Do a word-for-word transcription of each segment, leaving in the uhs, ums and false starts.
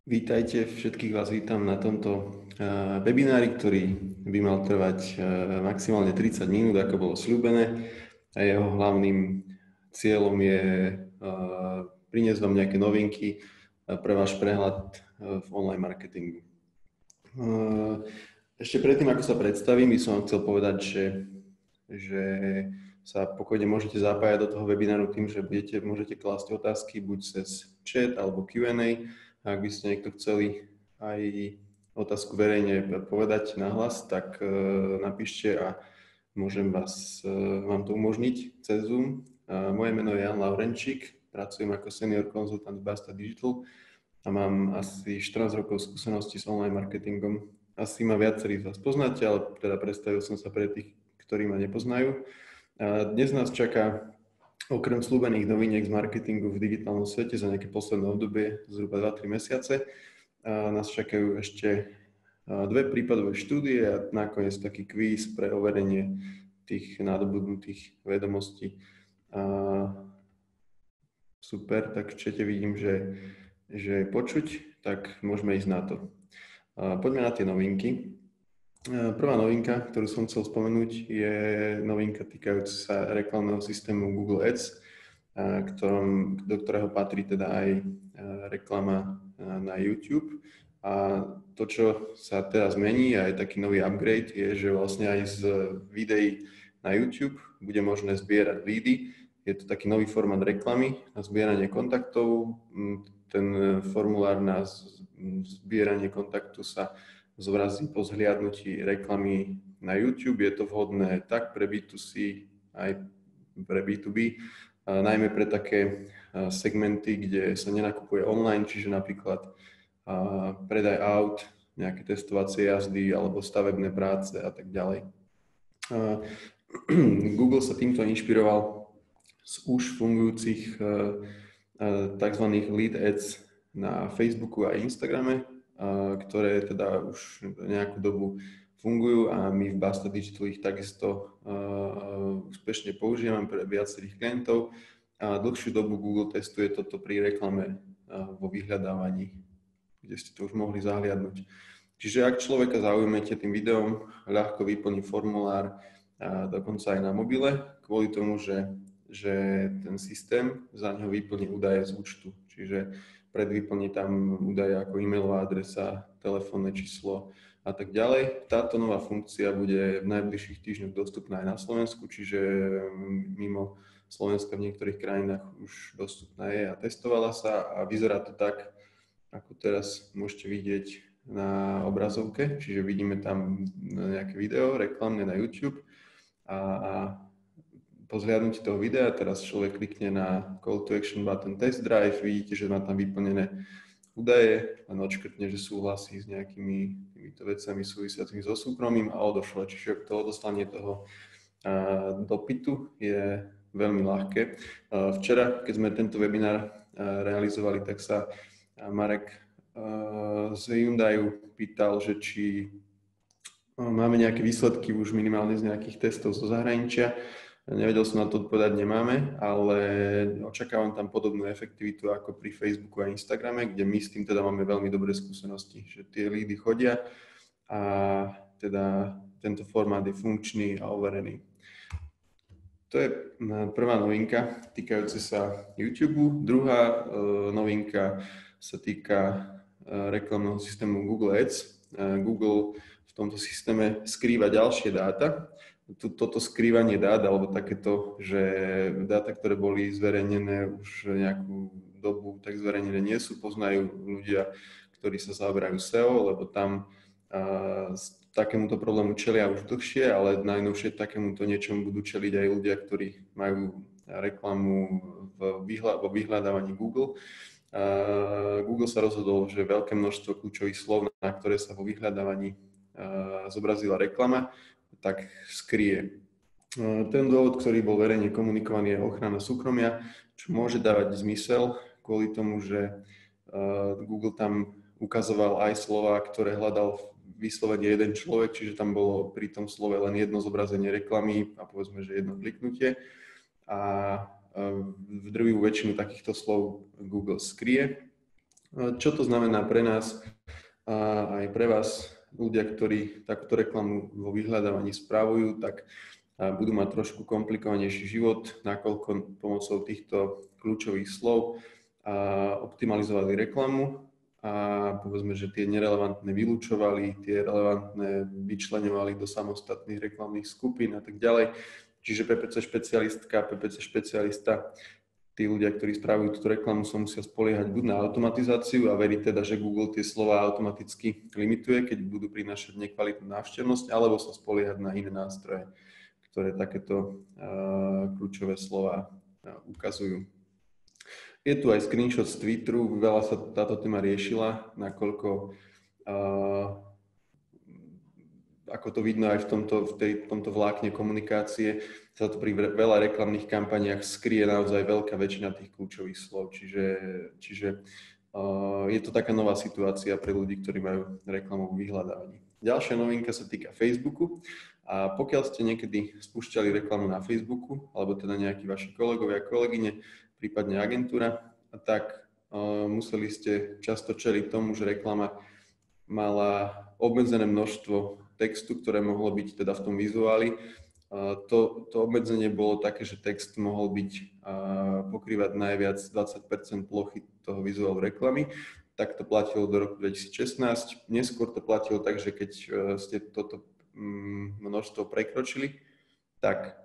Vítajte, všetkých vás vítam na tomto uh, webinári, ktorý by mal trvať uh, maximálne tridsať minút, ako bolo sľúbené. A jeho hlavným cieľom je uh, priniesť vám nejaké novinky uh, pre váš prehľad uh, v online marketingu. Uh, ešte predtým, ako sa predstavím, by som vám chcel povedať, že, že sa pokojne môžete zapájať do toho webináru tým, že budete, môžete klásť otázky buď cez chat alebo Q and A. Ak by ste niekto chceli aj otázku verejne povedať nahlas, tak uh, napíšte a môžem vás, uh, vám to umožniť cez Zoom. Uh, moje meno je Jan Laurenčík, pracujem ako senior konzultant v Basta Digital a mám asi štrnásť rokov skúseností s online marketingom. Asi ma viacerí z vás poznáte, ale teda predstavil som sa pre tých, ktorí ma nepoznajú. Uh, dnes nás čaká okrem slúbených noviniek z marketingu v digitálnom svete za nejaké posledné obdobie, zhruba dva tri mesiace, a nás čakajú ešte dve prípadové štúdie a nakoniec taký kvíz pre overenie tých nadobudnutých vedomostí. A super, tak v čete vidím, že, že je počuť, tak môžeme ísť na to. A poďme na tie novinky. Prvá novinka, ktorú som chcel spomenúť, je novinka týkajúca sa reklamného systému Google Ads, ktorom, do ktorého patrí teda aj reklama na YouTube. A to, čo sa teraz mení, a je taký nový upgrade, je, že vlastne aj z videí na YouTube bude možné zbierať lídy. Je to taký nový formát reklamy na zbieranie kontaktov. Ten formulár na zbieranie kontaktu sa zobrazí po zhliadnutí reklamy na YouTube. Je to vhodné tak pre bé dva cé, aj pre bé dva bé, najmä pre také segmenty, kde sa nenakupuje online, čiže napríklad predaj aut, nejaké testovacie jazdy alebo stavebné práce a tak ďalej. Google sa týmto inšpiroval z už fungujúcich tzv. Lead ads na Facebooku a Instagrame, ktoré teda už nejakú dobu fungujú a my v Basta Digital ich takisto uh, úspešne používame pre viacerých klientov a dlhšiu dobu Google testuje toto pri reklame uh, vo vyhľadávaní, kde ste to už mohli zahliadnúť. Čiže ak človeka zaujmete tým videom, ľahko vyplní formulár, uh, dokonca aj na mobile, kvôli tomu, že, že ten systém za neho vyplní údaje z účtu. Čiže predvyplní tam údaje ako e-mailová adresa, telefónne číslo a tak ďalej. Táto nová funkcia bude v najbližších týždňoch dostupná aj na Slovensku, čiže mimo Slovenska v niektorých krajinách už dostupná je a testovala sa a vyzerá to tak, ako teraz môžete vidieť na obrazovke, čiže vidíme tam nejaké video reklamné na YouTube a po zhliadnutí toho videa teraz človek klikne na Call to Action button Test Drive, vidíte, že má tam vyplnené údaje, len odškrtne, že súhlasí s nejakými týmito vecami súvisiacimi so súkromím a odošle. Čiže to odoslanie toho uh, dopytu je veľmi ľahké. Uh, včera, keď sme tento webinár uh, realizovali, tak sa uh, Marek uh, z Hyundaiu pýtal, že či uh, máme nejaké výsledky už minimálne z nejakých testov zo zahraničia. Nevedel som na to odpovedať, nemáme, ale očakávam tam podobnú efektivitu ako pri Facebooku a Instagrame, kde my s tým teda máme veľmi dobré skúsenosti, že tie lídy chodia a teda tento formát je funkčný a overený. To je prvá novinka týkajúca sa YouTube. Druhá uh, novinka sa týka uh, reklamného systému Google Ads. Uh, Google v tomto systéme skrýva ďalšie dáta. Toto skrývanie dát, alebo takéto, že dáta, ktoré boli zverejnené už nejakú dobu, tak zverejnené nie sú, poznajú ľudia, ktorí sa zaoberajú es e o, lebo tam uh, takémuto problému čelia už dlhšie, ale najnovšie takémuto niečomu budú čeliť aj ľudia, ktorí majú reklamu v vyhľa- vo vyhľadávaní Google. Uh, Google sa rozhodol, že veľké množstvo kľúčových slov, na ktoré sa vo vyhľadávaní uh, zobrazila reklama, tak skrie. Ten dôvod, ktorý bol verejne komunikovaný, je ochrana súkromia, čo môže dávať zmysel kvôli tomu, že Google tam ukazoval aj slova, ktoré hľadal vyslovene jeden človek, čiže tam bolo pri tom slove len jedno zobrazenie reklamy a povedzme, že jedno kliknutie. A v drvivú väčšinu takýchto slov Google skrie. Čo to znamená pre nás a aj pre vás, ľudia, ktorí takúto reklamu vo vyhľadávaní spravujú, tak budú mať trošku komplikovanejší život, nakoľko pomocou týchto kľúčových slov optimalizovali reklamu a povedzme, že tie nerelevantné vylúčovali, tie relevantné vyčleňovali do samostatných reklamných skupín a tak ďalej. Čiže pé pé cé špecialistka, pé pé cé špecialista, tí ľudia, ktorí spravujú túto reklamu, sa musia spoliehať buď na automatizáciu a veriť teda, že Google tie slova automaticky limituje, keď budú prinášať nekvalitnú návštevnosť, alebo sa spoliehať na iné nástroje, ktoré takéto uh, kľúčové slova uh, ukazujú. Je tu aj screenshot z Twitteru, veľa sa táto téma riešila, nakoľko, uh, ako to vidno aj v tomto, v tej, tomto vlákne komunikácie, sa to pri veľa reklamných kampaniách skrie naozaj veľká väčšina tých kľúčových slov. Čiže, čiže uh, je to taká nová situácia pre ľudí, ktorí majú reklamu v vyhľadávaní. Ďalšia novinka sa týka Facebooku. A pokiaľ ste niekedy spúšťali reklamu na Facebooku, alebo teda nejakí vaši kolegovia, kolegyne, prípadne agentúra, tak uh, museli ste často čeliť tomu, že reklama mala obmedzené množstvo textu, ktoré mohlo byť teda v tom vizuáli. Uh, to, to obmedzenie bolo také, že text mohol byť uh, pokrývať najviac dvadsať percent plochy toho vizuálu reklamy. Tak to platilo do roku dvetisícšestnásť. Neskôr to platilo tak, že keď uh, ste toto um, množstvo prekročili, tak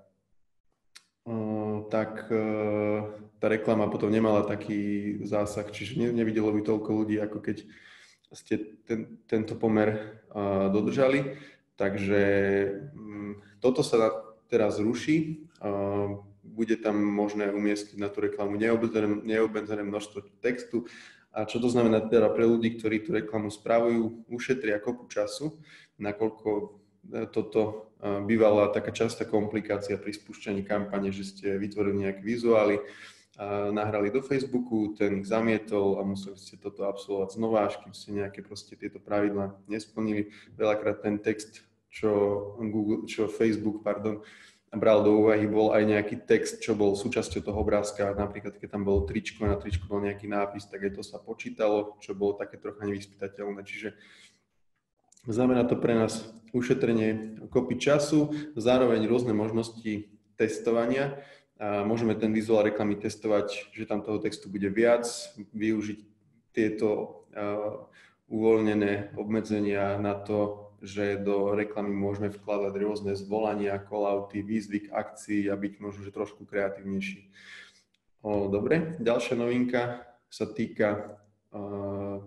tak tá reklama potom nemala taký zásah, čiže nevidelo by toľko ľudí, ako keď ste ten, tento pomer dodržali. Takže toto sa teraz ruší. Bude tam možné umiestniť na tú reklamu neobmedzené, neobmedzené množstvo textu. A čo to znamená teda pre ľudí, ktorí tú reklamu spravujú, ušetria kopu času, nakoľko toto bývala taká častá komplikácia pri spúšťaní kampane, že ste vytvorili nejaké vizuály, nahrali do Facebooku, ten ich zamietol a museli ste toto absolvovať znova, až kým ste nejaké proste tieto pravidlá nesplnili. Veľakrát ten text, čo, Google, čo Facebook pardon, bral do úvahy, bol aj nejaký text, čo bol súčasťou toho obrázka. Napríklad, keď tam bolo tričko, na tričku bol nejaký nápis, tak aj to sa počítalo, čo bolo také trocha nevyspytateľné. Čiže znamená to pre nás ušetrenie kopy času, zároveň rôzne možnosti testovania. A môžeme ten vizuál reklamy testovať, že tam toho textu bude viac, využiť tieto uh, uvoľnené obmedzenia na to, že do reklamy môžeme vkladať rôzne zvolania, callouty, výzvy k akcii a byť možno že trošku kreatívnejší. O, dobre, ďalšia novinka sa týka uh,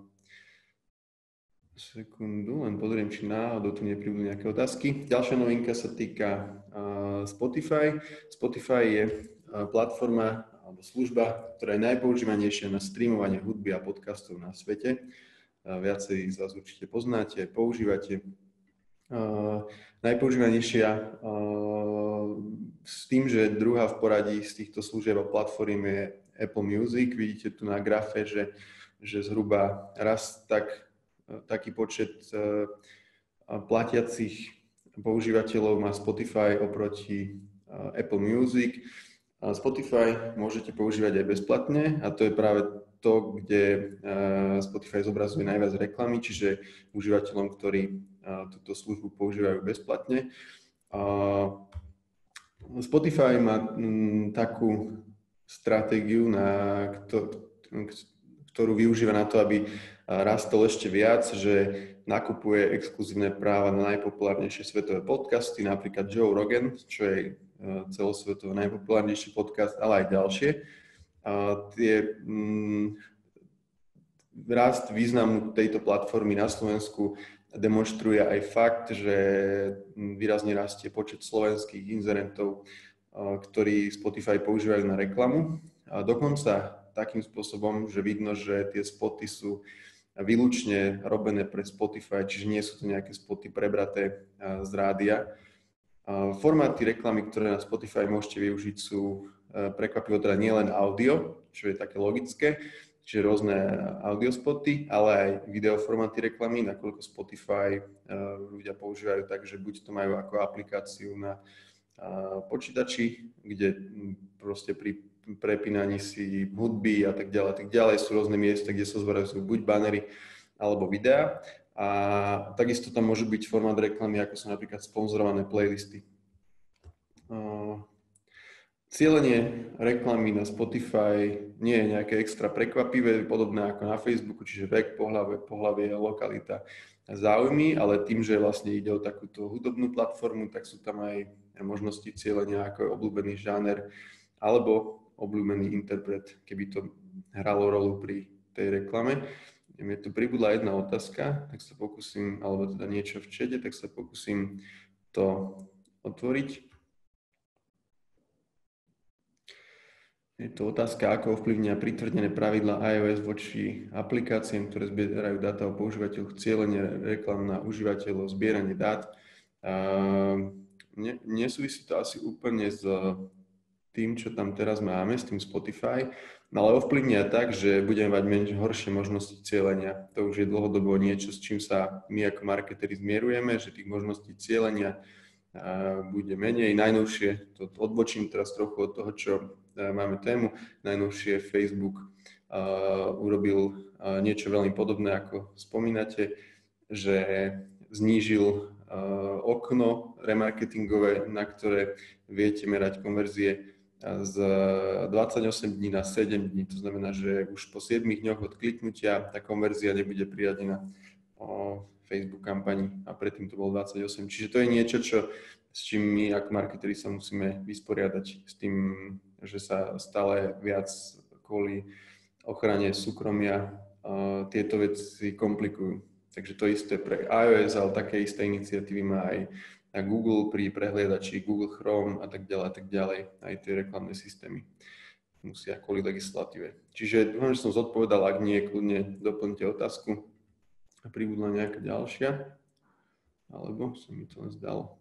sekundu, len pozriem, či náhodou tu nepribudú nejaké otázky. Ďalšia novinka sa týka uh, Spotify. Spotify je uh, platforma alebo služba, ktorá je najpoužívanejšia na streamovanie hudby a podcastov na svete. Uh, viacerí z vás určite poznáte, používate. Uh, najpoužívanejšia uh, s tým, že druhá v poradí z týchto služieb a platform je Apple Music. Vidíte tu na grafe, že, že zhruba raz tak taký počet uh, platiacich používateľov má Spotify oproti uh, Apple Music. Uh, Spotify môžete používať aj bezplatne a to je práve to, kde uh, Spotify zobrazuje najviac reklamy, čiže užívateľom, ktorí uh, túto službu používajú bezplatne. Uh, Spotify má um, takú stratégiu, na kto, ktorú využíva na to, aby rastol ešte viac, že nakupuje exkluzívne práva na najpopulárnejšie svetové podcasty, napríklad Joe Rogan, čo je celosvetovo najpopulárnejší podcast, ale aj ďalšie. A tie, mm, rast významu tejto platformy na Slovensku demonstruje aj fakt, že výrazne rastie počet slovenských inzerentov, ktorí Spotify používajú na reklamu. A dokonca takým spôsobom, že vidno, že tie spoty sú výlučne robené pre Spotify, čiže nie sú to nejaké spoty prebraté z rádia. Formáty reklamy, ktoré na Spotify môžete využiť, sú prekvapivo teda nielen audio, čo je také logické, čiže rôzne audiospoty, ale aj videoformáty reklamy, nakoľko Spotify ľudia používajú tak, že buď to majú ako aplikáciu na počítači, kde proste pri prepínaní si hudby a tak ďalej, a tak ďalej. Sú rôzne miesta, kde sa zverezujú buď banery alebo videá. A takisto tam môže byť formát reklamy, ako sú napríklad sponzorované playlisty. Cielenie reklamy na Spotify nie je nejaké extra prekvapivé, podobné ako na Facebooku, čiže vek, pohlavie, pohlavie, lokalita, záujmy, ale tým, že vlastne ide o takúto hudobnú platformu, tak sú tam aj možnosti cielenia, ako je obľúbený žáner alebo obľúbený interpret, keby to hralo rolu pri tej reklame. Je tu pribudla jedna otázka, tak sa pokúsim, alebo teda niečo v čete, tak sa pokúsim to otvoriť. Je to otázka, ako ovplyvnia pritvrdené pravidlá iOS voči aplikáciám, ktoré zbierajú dáta o používateľoch, cielenie reklam na užívateľov, zbieranie dát. Ne, nesúvisí to asi úplne s tým, čo tam teraz máme, s tým Spotify, ale ovplyvnia tak, že budeme mať menšie, horšie možnosti cielenia. To už je dlhodobo niečo, s čím sa my ako marketeri zmierujeme, že tých možností cielenia bude menej. Najnovšie, to odbočím teraz trochu od toho, čo máme tému, najnovšie Facebook uh, urobil uh, niečo veľmi podobné, ako spomínate, že znížil uh, okno remarketingové, na ktoré viete merať konverzie z dvadsaťosem dní na sedem dní. To znamená, že už po siedmich dňoch od kliknutia tá konverzia nebude priradená o Facebook kampani a predtým to bolo dvadsaťosem. Čiže to je niečo, čo, s čím my ako marketeri sa musíme vysporiadať, s tým, že sa stále viac kvôli ochrane súkromia uh, tieto veci komplikujú. Takže to isté pre iOS, ale také isté iniciatívy má aj na Google pri prehliadači, Google Chrome a tak ďalej a tak ďalej. Aj tie reklamné systémy musia kvôli legislatíve. Čiže dúfam, že som zodpovedal, ak nie, kľudne doplňte otázku. A pribudla nejaká ďalšia? Alebo som mi to len zdalo.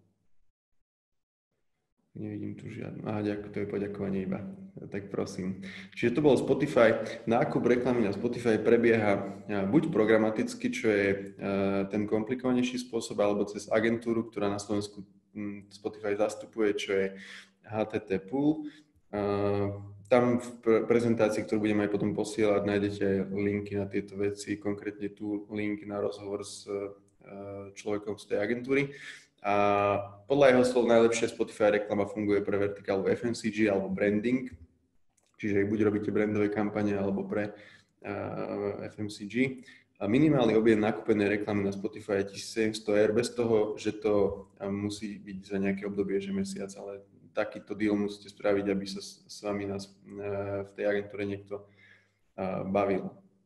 Nevidím tu žiadnu. Aha, ďakujem, to je poďakovanie iba. Tak prosím. Čiže to bolo Spotify. Nákup reklamy na Spotify prebieha buď programaticky, čo je ten komplikovanejší spôsob, alebo cez agentúru, ktorá na Slovensku Spotify zastupuje, čo je há té té Pool. Tam v prezentácii, ktorú budem aj potom posielať, nájdete aj linky na tieto veci, konkrétne tu link na rozhovor s človekom z tej agentúry. A podľa jeho slov najlepšie Spotify reklama funguje pre vertikálu ef em cé gé alebo branding, čiže buď robíte brandové kampane alebo pre uh, ef em cé gé. A minimálny objem nakúpenej reklamy na Spotify je tisícsedemsto eur bez toho, že to musí byť za nejaké obdobie, že mesiac, ale takýto deal musíte spraviť, aby sa s, s vami nás, uh, v tej agentúre niekto uh, bavil.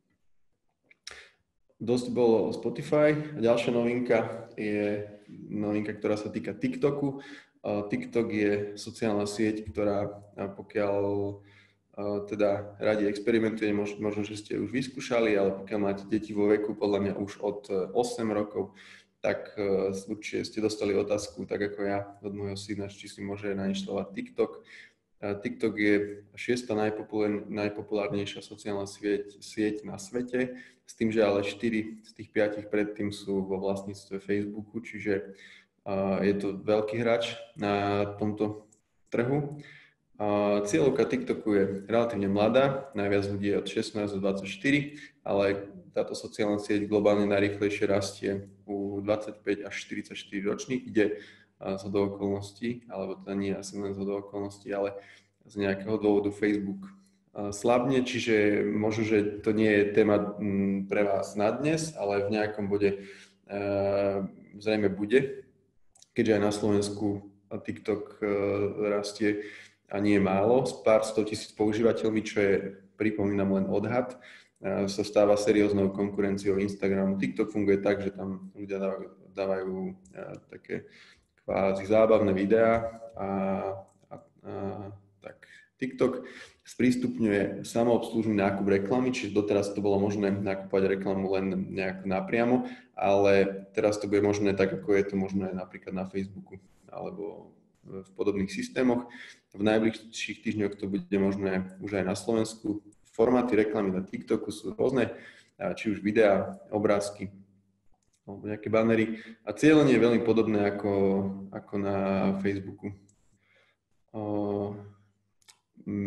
Dosť bolo Spotify. Ďalšia novinka je novinka, ktorá sa týka TikToku. TikTok je sociálna sieť, ktorá pokiaľ teda radi experimentuje, možno, že ste už vyskúšali, ale pokiaľ máte deti vo veku, podľa mňa už od osem rokov, tak určite ste dostali otázku, tak ako ja od môjho syna, či si môže nainštalovať TikTok. TikTok je šiesta najpopulárnejšia sociálna sieť, sieť na svete, s tým, že ale štyri z tých piatich predtým sú vo vlastníctve Facebooku, čiže uh, je to veľký hráč na tomto trhu. Uh, cieľovka TikToku je relatívne mladá, najviac ľudí je od šestnásť do dvadsaťštyri, ale táto sociálna sieť globálne najrýchlejšie rastie u dvadsaťpäť až štyridsaťštyri ročných, kde uh, z hodou okolností, alebo teda nie asi len z hodou okolností, ale z nejakého dôvodu Facebook slabne, čiže možno, že to nie je téma pre vás na dnes, ale v nejakom bode uh, zrejme bude, keďže aj na Slovensku TikTok uh, rastie a nie je málo, s pár sto tisíc používateľmi, čo je, pripomínam, len odhad, uh, sa stáva serióznou konkurenciou Instagramu. TikTok funguje tak, že tam ľudia dávajú, dávajú uh, také kvázi zábavné videá a, a, a tak TikTok sprístupňuje samoobslužný nákup reklamy, čiže doteraz to bolo možné nakúpať reklamu len nejak napriamo, ale teraz to bude možné tak, ako je to možné napríklad na Facebooku alebo v podobných systémoch. V najbližších týždňoch to bude možné už aj na Slovensku. Formáty reklamy na TikToku sú rôzne, či už videá, obrázky alebo nejaké banery. A cieľenie je veľmi podobné ako, ako na Facebooku.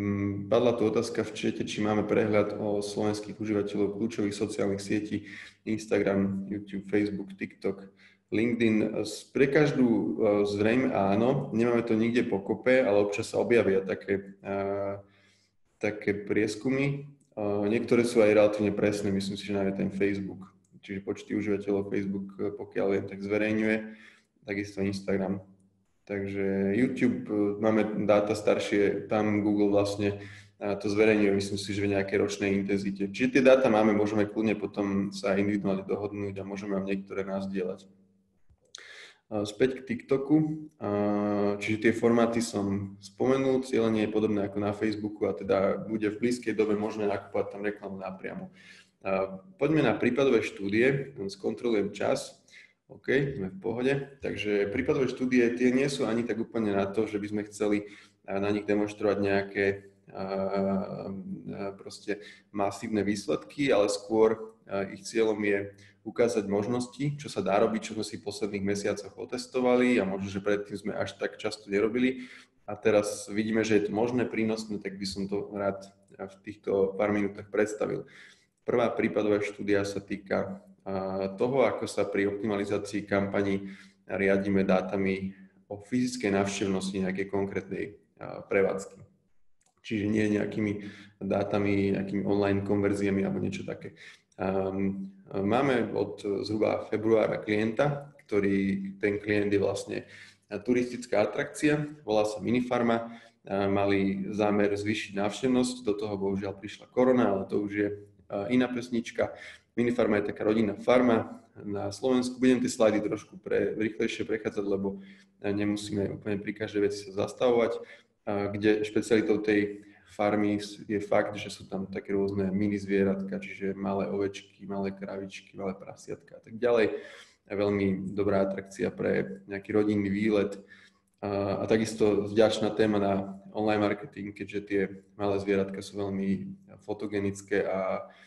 padla tu otázka v čete, či máme prehľad o slovenských užívateľov kľúčových sociálnych sietí, Instagram, YouTube, Facebook, TikTok, LinkedIn. Pre každú zrejme áno, nemáme to nikde pokope, ale občas sa objavia také, uh, také prieskumy. Uh, niektoré sú aj relatívne presné, myslím si, že najmä ten Facebook. Čiže počty užívateľov Facebook, pokiaľ viem, tak zverejňuje, takisto Instagram. Takže YouTube, máme dáta staršie, tam Google vlastne to zverejňuje, myslím si, že v nejakej ročnej intenzite. Čiže tie dáta máme, môžeme kľudne potom sa individuálne dohodnúť a môžeme vám niektoré nazdieľať. Späť k TikToku, čiže tie formáty som spomenul, cieľenie je podobné ako na Facebooku a teda bude v blízkej dobe možné nakupovať tam reklamu napriamo. Poďme na prípadové štúdie, skontrolujem čas. OK, sme v pohode. Takže prípadové štúdie tie nie sú ani tak úplne na to, že by sme chceli na nich demonštrovať nejaké proste masívne výsledky, ale skôr ich cieľom je ukázať možnosti, čo sa dá robiť, čo sme si v posledných mesiacoch otestovali a možno, že predtým sme až tak často nerobili. A teraz vidíme, že je to možné, prínosné, tak by som to rád v týchto pár minútach predstavil. Prvá prípadová štúdia sa týka toho, ako sa pri optimalizácii kampaní riadíme dátami o fyzickej návštevnosti nejakej konkrétnej prevádzky. Čiže nie nejakými dátami, nejakými online konverziami alebo niečo také. Máme od zhruba februára klienta, ktorý, ten klient je vlastne turistická atrakcia, volá sa Minifarma. Mali zámer zvýšiť návštevnosť, do toho bohužiaľ prišla korona, ale to už je iná pesnička. Minifarma je taká rodinná farma na Slovensku. Budem tie slajdy trošku pre, rýchlejšie prechádzať, lebo nemusíme úplne pri každej veci sa zastavovať, kde špecialitou tej farmy je fakt, že sú tam také rôzne mini zvieratka, čiže malé ovečky, malé kravičky, malé prasiatka a tak ďalej. A veľmi dobrá atrakcia pre nejaký rodinný výlet. A, a takisto vďačná téma na online marketing, keďže tie malé zvieratka sú veľmi fotogenické a, a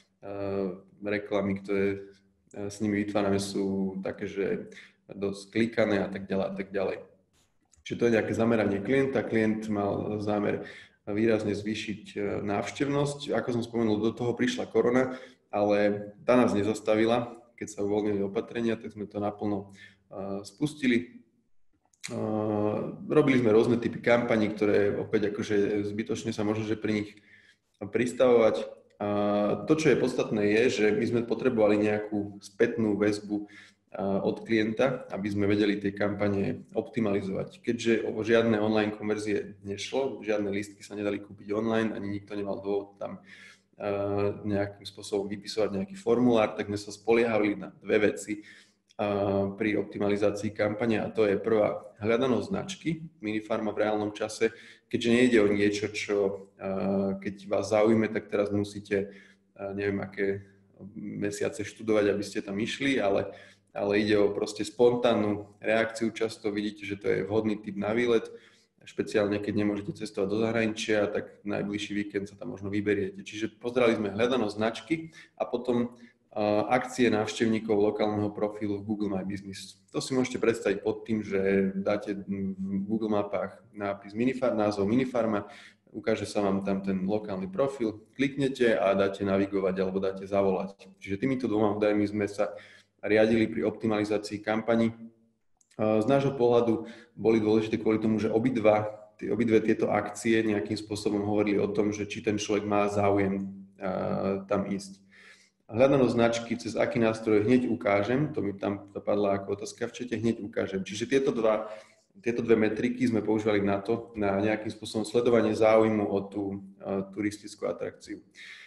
reklamy, ktoré s nimi vytvárame, sú také, že dosť klikané a tak ďalej a tak ďalej. Čiže to je nejaké zameranie klienta. Klient mal zámer výrazne zvýšiť návštevnosť. Ako som spomenul, do toho prišla korona, ale tá nás nezastavila. Keď sa uvoľnili opatrenia, tak sme to naplno spustili. Robili sme rôzne typy kampaní, ktoré opäť akože zbytočne sa možno, že pri nich pristavovať. To, čo je podstatné, je, že my sme potrebovali nejakú spätnú väzbu od klienta, aby sme vedeli tie kampane optimalizovať. Keďže o žiadne online konverzie nešlo, žiadne lístky sa nedali kúpiť online, ani nikto nemal dôvod tam nejakým spôsobom vypisovať nejaký formulár, tak sme sa spoliehali na dve veci pri optimalizácii kampane, a to je prvá hľadanosť značky Minifarma v reálnom čase, keďže nejde o niečo, čo keď vás zaujíme, tak teraz musíte neviem aké mesiace študovať, aby ste tam išli, ale ale ide o proste spontánnu reakciu. Často vidíte, že to je vhodný typ na výlet, špeciálne keď nemôžete cestovať do zahraničia, tak najbližší víkend sa tam možno vyberiete. Čiže pozerali sme hľadanosť značky a potom uh, akcie návštevníkov lokálneho profilu v Google My Business. To si môžete predstaviť pod tým, že dáte v Google mapách nápis Minifarma, názov Minifarma, ukáže sa vám tam ten lokálny profil, kliknete a dáte navigovať alebo dáte zavolať. Čiže týmito dvoma údajmi sme sa riadili pri optimalizácii kampaní. Z nášho pohľadu boli dôležité kvôli tomu, že obidva, tie, obidve tieto akcie nejakým spôsobom hovorili o tom, že či ten človek má záujem uh, tam ísť. Hľadanosť značky, cez aký nástroj hneď ukážem, to mi tam padla ako otázka v čete, hneď ukážem. Čiže tieto, dva, tieto dve metriky sme používali na to, na nejakým spôsobom sledovanie záujmu o tú uh, turistickú atrakciu.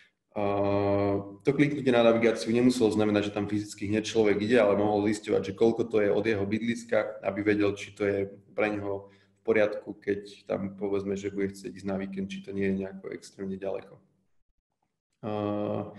Uh, to kliknutie na navigáciu nemuselo znamenať, že tam fyzicky hneď človek ide, ale mohol zisťovať, že koľko to je od jeho bydliska, aby vedel, či to je pre neho v poriadku, keď tam povedzme, že bude chcieť ísť na víkend, či to nie je nejako extrémne ďaleko. Uh,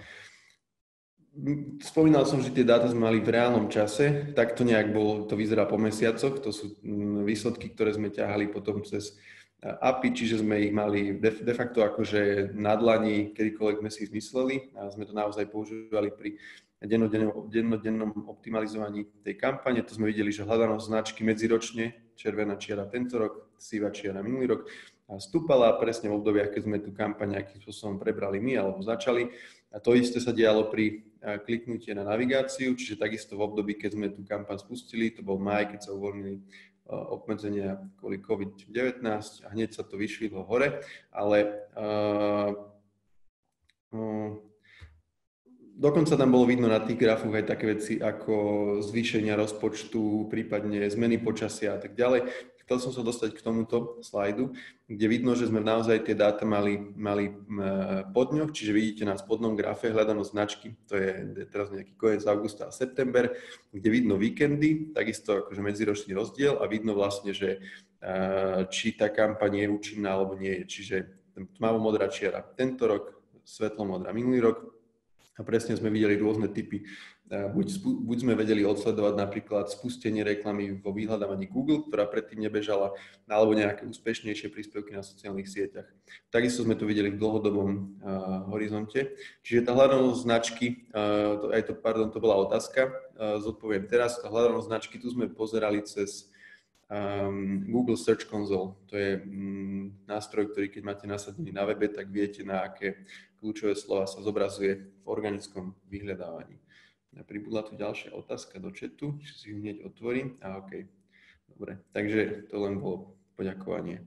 spomínal som, že tie dáta sme mali v reálnom čase, tak to nejak bolo, to vyzerá po mesiacoch, to sú výsledky, ktoré sme ťahali potom cez á pé í, čiže sme ich mali de, de facto akože na dlani, kedykoľvek sme si zmysleli, a sme to naozaj používali pri dennodennom, dennodennom optimalizovaní tej kampane. To sme videli, že hľadanosť značky medziročne, červená čiara tento rok, sivá čiara minulý rok, stúpala presne v obdobiach, keď sme tú kampaň nejakým spôsobom prebrali my alebo začali. A to isté sa dialo pri kliknutí na navigáciu, čiže takisto v období, keď sme tú kampaň spustili, to bol máj, keď sa uvoľnili obmedzenia kvôli COVID devätnásť a hneď sa to vyšvihlo hore, ale uh, uh, dokonca tam bolo vidno na tých grafoch aj také veci ako zvýšenia rozpočtu, prípadne zmeny počasia a tak ďalej. Chcel som sa dostať k tomuto slajdu, kde vidno, že sme naozaj tie dáta mali, mali po dňoch, čiže vidíte na spodnom grafe hľadanosť značky, to je teraz nejaký koniec augusta a september, kde vidno víkendy, takisto akože medziročný rozdiel a vidno vlastne, že či tá kampaň je účinná alebo nie je. Čiže tmavo-modrá čiara tento rok, svetlo-modrá minulý rok a presne sme videli rôzne typy. Buď, buď sme vedeli odsledovať napríklad spustenie reklamy vo vyhľadávaní Google, ktorá predtým nebežala, alebo nejaké úspešnejšie príspevky na sociálnych sieťach. Takisto sme to videli v dlhodobom uh, horizonte. Čiže tá hľadanosť značky, uh, to, aj to, pardon, to bola otázka, uh, zodpoviem teraz, tá hľadanosť značky, tu sme pozerali cez um, Google Search Console. To je um, nástroj, ktorý keď máte nasadený na webe, tak viete, na aké kľúčové slova sa zobrazuje v organickom vyhľadávaní. Pribudla tu ďalšia otázka do chatu, či si ju hneď otvorím. A OK, dobre, takže to len bolo poďakovanie.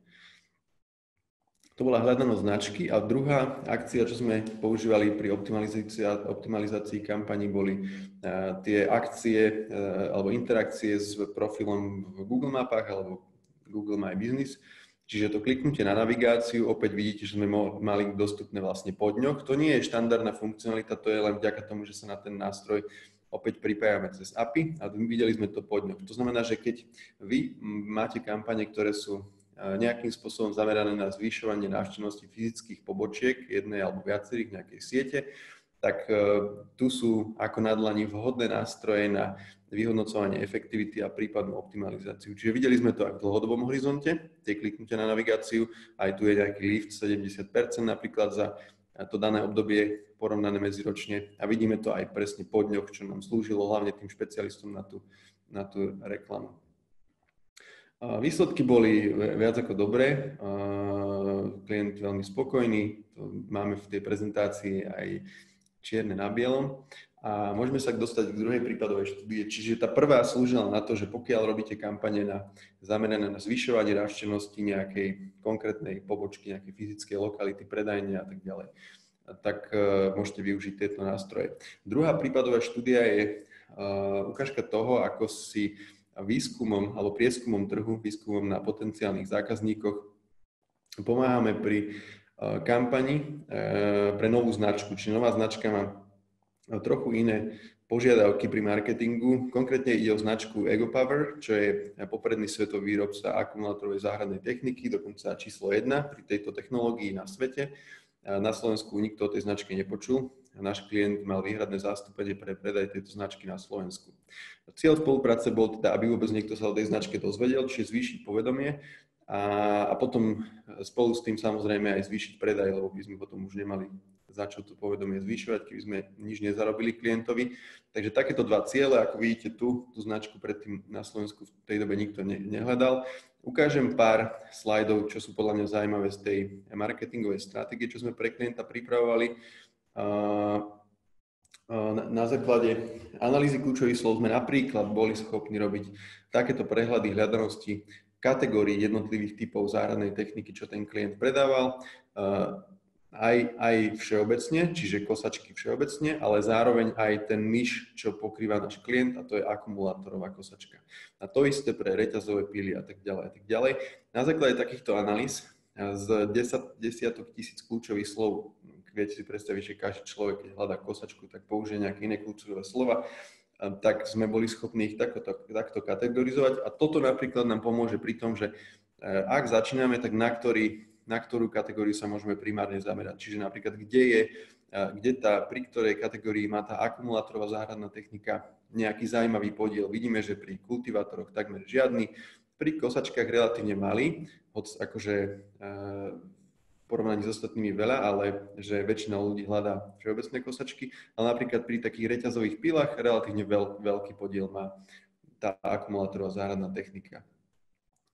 To bola hľadanosť značky a druhá akcia, čo sme používali pri optimalizácii, optimalizácii kampaní, boli uh, tie akcie uh, alebo interakcie s profilom v Google mapách alebo Google My Business. Čiže to kliknutie na navigáciu, opäť vidíte, že sme mali dostupné vlastne po dňoch. To nie je štandardná funkcionalita, to je len vďaka tomu, že sa na ten nástroj opäť pripájame cez á pé í a videli sme to po dňoch. To znamená, že keď vy máte kampane, ktoré sú nejakým spôsobom zamerané na zvyšovanie návštevnosti fyzických pobočiek, jednej alebo viacerých nejakej siete, tak tu sú ako na dlani vhodné nástroje na vyhodnocovanie efektivity a prípadnú optimalizáciu. Čiže videli sme to aj v dlhodobom horizonte, tie kliknutia na navigáciu, aj tu je nejaký lift sedemdesiat percent napríklad za to dané obdobie porovnané medziročne a vidíme to aj presne po dňoch, čo nám slúžilo hlavne tým špecialistom na tú, na tú reklamu. Výsledky boli viac ako dobré, klient veľmi spokojný, to máme v tej prezentácii aj čierne na bielom. A môžeme sa dostať k druhej prípadovej štúdie. Čiže tá prvá slúžila na to, že pokiaľ robíte kampane na, zamerané na zvyšovanie návštevnosti nejakej konkrétnej pobočky, nejakej fyzickej lokality, predajne a tak ďalej, tak uh, môžete využiť tieto nástroje. Druhá prípadová štúdia je uh, ukážka toho, ako si výskumom alebo prieskumom trhu, výskumom na potenciálnych zákazníkoch pomáhame pri uh, kampani uh, pre novú značku. Čiže nová značka má trochu iné požiadavky pri marketingu. Konkrétne ide o značku EgoPower, čo je popredný svetový výrobca akumulátorovej záhradnej techniky, dokonca číslo jedna pri tejto technológii na svete. Na Slovensku nikto o tej značke nepočul. Náš klient mal výhradné zastúpenie pre predaj tejto značky na Slovensku. Cieľ spolupráce bol teda, aby vôbec niekto sa o tej značke dozvedel, čiže zvýšiť povedomie a, a potom spolu s tým samozrejme aj zvýšiť predaj, lebo by sme potom už nemali za čo to povedomie zvyšovať, keby sme nič nezarobili klientovi. Takže takéto dva ciele, ako vidíte tu, tú značku predtým na Slovensku v tej dobe nikto ne, nehľadal. Ukážem pár slajdov, čo sú podľa mňa zaujímavé z tej marketingovej stratégie, čo sme pre klienta pripravovali. Na základe analýzy kľúčových slov sme napríklad boli schopní robiť takéto prehľady hľadanosti kategórií jednotlivých typov záhradnej techniky, čo ten klient predával. Aj, aj všeobecne, čiže kosačky všeobecne, ale zároveň aj ten niž, čo pokrýva náš klient, a to je akumulátorová kosačka. A to isté pre reťazové pily a tak ďalej a tak ďalej. Na základe takýchto analýz z desať, desiatok tisíc kľúčových slov, viete si predstaviť, že každý človek, keď hľadá kosačku, tak použije nejaké iné kľúčové slova, tak sme boli schopní ich takto, takto kategorizovať. A toto napríklad nám pomôže pri tom, že ak začíname, tak na ktorý na ktorú kategóriu sa môžeme primárne zamerať. Čiže napríklad, kde je, kde tá, pri ktorej kategórii má tá akumulátorová záhradná technika nejaký zaujímavý podiel. Vidíme, že pri kultivátoroch takmer žiadny, pri kosačkách relatívne malý, hoď akože v porovnaní s ostatnými veľa, ale že väčšina ľudí hľadá všeobecné kosačky, ale napríklad pri takých reťazových pilách relatívne veľ, veľký podiel má tá akumulátorová záhradná technika.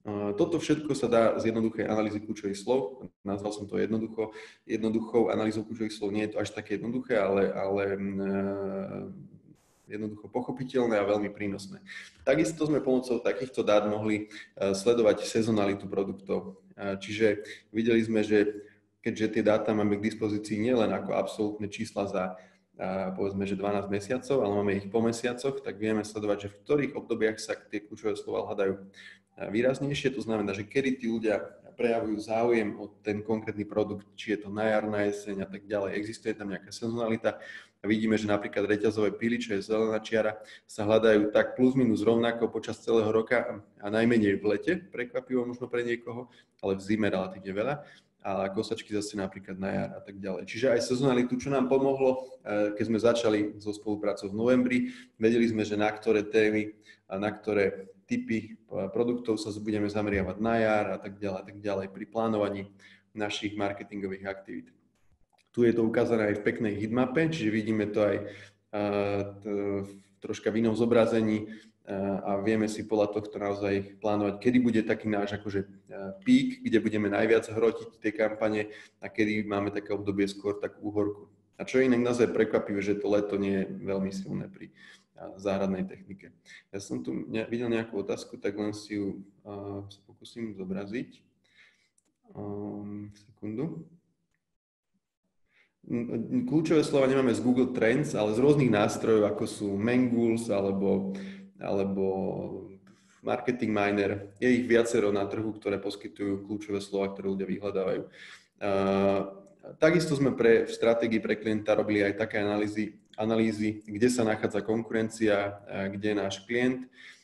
Toto všetko sa dá z jednoduchej analýzy kľúčových slov. Nazval som to jednoducho. Jednoduchou analýzou kľúčových slov nie je to až také jednoduché, ale, ale jednoducho pochopiteľné a veľmi prínosné. Takisto sme pomocou takýchto dát mohli sledovať sezonalitu produktov. Čiže videli sme, že keďže tie dáta máme k dispozícii nielen ako absolútne čísla za povedzme, že dvanásť mesiacov, ale máme ich po mesiacoch, tak vieme sledovať, že v ktorých obdobiach sa tie kľúčové slova hľadajú výraznejšie. To znamená, že kedy tí ľudia prejavujú záujem o ten konkrétny produkt, či je to na jar, na jeseň a tak ďalej. Existuje tam nejaká sezonalita. A vidíme, že napríklad reťazové pily, čo je zelená čiara, sa hľadajú tak plus minus rovnako počas celého roka a najmenej v lete, prekvapivo možno pre niekoho, ale v zime relatívne veľa. A kosačky zase napríklad na jar a tak ďalej. Čiže aj sezonalitu, čo nám pomohlo, keď sme začali so spoluprácou v novembri, vedeli sme, že na ktoré témy a na ktoré typy produktov sa budeme zameriavať na jar a tak ďalej, a tak ďalej pri plánovaní našich marketingových aktivít. Tu je to ukázané aj v peknej hitmape, čiže vidíme to aj v troška v inom zobrazení a vieme si podľa tohto naozaj plánovať, kedy bude taký náš akože pík, kde budeme najviac hrotiť tie kampane a kedy máme také obdobie skôr takú úhorku. A čo je inak naozaj prekvapivé, že to leto nie je veľmi silné pri záhradnej technike. Ja som tu videl nejakú otázku, tak len si ju uh, sa pokúsim zobraziť. Um, sekundu. Kľúčové slova nemáme z Google Trends, ale z rôznych nástrojov, ako sú Mangools alebo, alebo Marketing Miner. Je ich viacero na trhu, ktoré poskytujú kľúčové slova, ktoré ľudia vyhľadávajú. Uh, takisto sme pre, v stratégii pre klienta robili aj také analýzy, analýzy, kde sa nachádza konkurencia, kde je náš klient.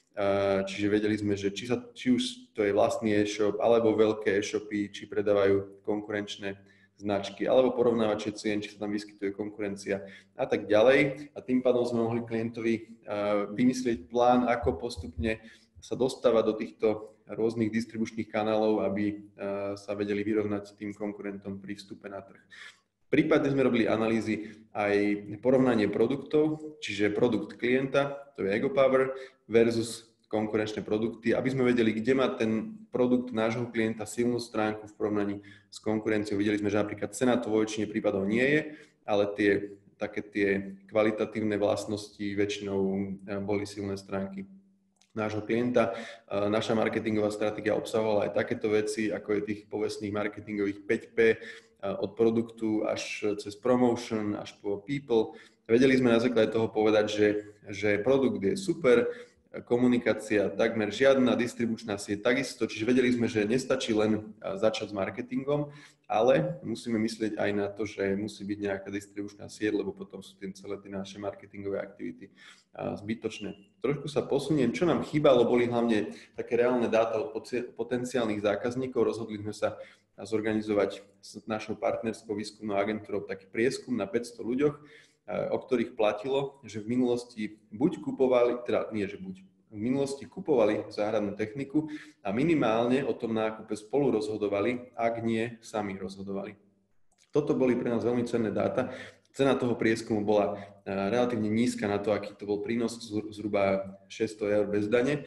Čiže vedeli sme, že či, sa, či už to je vlastný e-shop, alebo veľké e-shopy, či predávajú konkurenčné značky, alebo porovnávače cien, či sa tam vyskytuje konkurencia a tak ďalej. A tým pádom sme mohli klientovi vymyslieť plán, ako postupne sa dostávať do týchto rôznych distribučných kanálov, aby sa vedeli vyrovnať s tým konkurentom pri vstupe na trh. Prípadne sme robili analýzy aj porovnanie produktov, čiže produkt klienta, to je EgoPower, versus konkurenčné produkty, aby sme vedeli, kde má ten produkt nášho klienta silnú stránku v porovnaní s konkurenciou. Videli sme, že napríklad cena to vo väčšine prípadov nie je, ale tie, také tie kvalitatívne vlastnosti väčšinou boli silné stránky nášho klienta. Naša marketingová stratégia obsahovala aj takéto veci, ako je tých povestných marketingových päť pé, od produktu až cez promotion, až po people. Vedeli sme na základe toho povedať, že, že produkt je super, komunikácia takmer žiadna, distribučná sieť takisto, čiže vedeli sme, že nestačí len začať s marketingom, ale musíme myslieť aj na to, že musí byť nejaká distribučná sieť, lebo potom sú tým celé tie naše marketingové aktivity zbytočné. Trošku sa posuniem, čo nám chýbalo, boli hlavne také reálne dáta od potenciálnych zákazníkov. Rozhodli sme sa zorganizovať s našou partnerskou výskumnou agentúrou taký prieskum na päťsto ľuďoch, o ktorých platilo, že v minulosti buď kupovali, teda nie, že buď, v minulosti kupovali záhradnú techniku a minimálne o tom nákupe spolu rozhodovali, ak nie, sami rozhodovali. Toto boli pre nás veľmi cenné dáta. Cena toho prieskumu bola relatívne nízka na to, aký to bol prínos, zhruba šesťsto eur bez dane.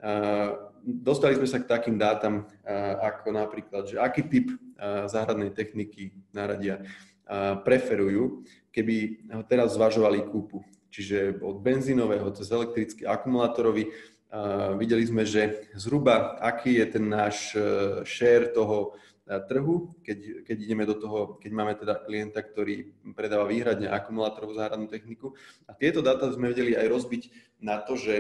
Dostali sme sa k takým dátam, ako napríklad, že aký typ záhradnej techniky naradia preferujú, keby teraz zvažovali kúpu. Čiže od benzínového cez elektrický akumulátorový. Videli sme, že zhruba aký je ten náš share toho trhu, keď, keď ideme do toho, keď máme teda klienta, ktorý predáva výhradne akumulátorovú záhradnú techniku. A tieto dáta sme vedeli aj rozbiť na to, že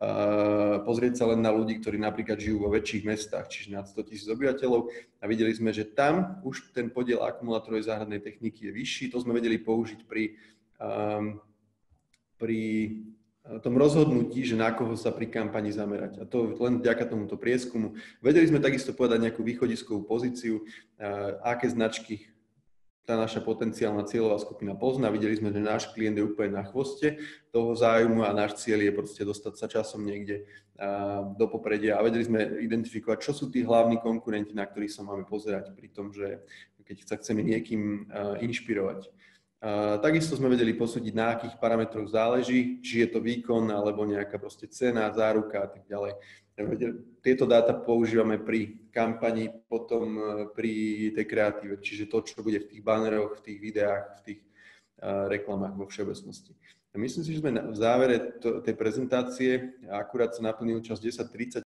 Uh, pozrieť sa len na ľudí, ktorí napríklad žijú vo väčších mestách, čiže nad sto tisíc obyvateľov, a videli sme, že tam už ten podiel akumulátorovej záhradnej techniky je vyšší. To sme vedeli použiť pri, um, pri tom rozhodnutí, že na koho sa pri kampani zamerať. A to len vďaka tomuto prieskumu. Vedeli sme takisto povedať nejakú východiskovú pozíciu, uh, aké značky tá naša potenciálna cieľová skupina pozná. Videli sme, že náš klient je úplne na chvoste toho záujmu a náš cieľ je proste dostať sa časom niekde do popredia. A vedeli sme identifikovať, čo sú tí hlavní konkurenti, na ktorých sa máme pozerať pri tom, že keď sa chceme niekým inšpirovať. A takisto sme vedeli posúdiť, na akých parametroch záleží, či je to výkon alebo nejaká proste cena, záruka a tak ďalej. Tieto dáta používame pri kampani, potom pri tej kreatíve, čiže to, čo bude v tých banneroch, v tých videách, v tých uh, reklamách vo všeobecnosti. A myslím si, že sme v závere to, tej prezentácie, akurát sa naplnil čas desať tridsať,